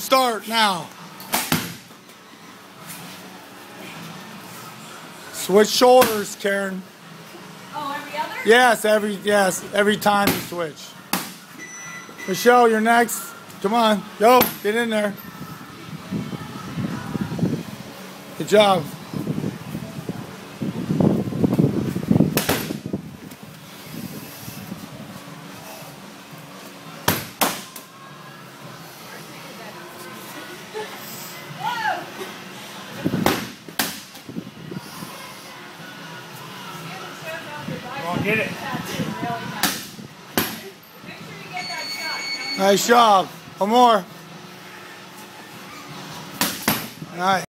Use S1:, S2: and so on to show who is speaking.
S1: start now. Switch shoulders, Karen.
S2: Oh, every other?
S1: Yes, every time you switch. Michelle, you're next. Come on, go, get in there. Good job.
S3: Get it.
S1: Nice job. One more. Nice.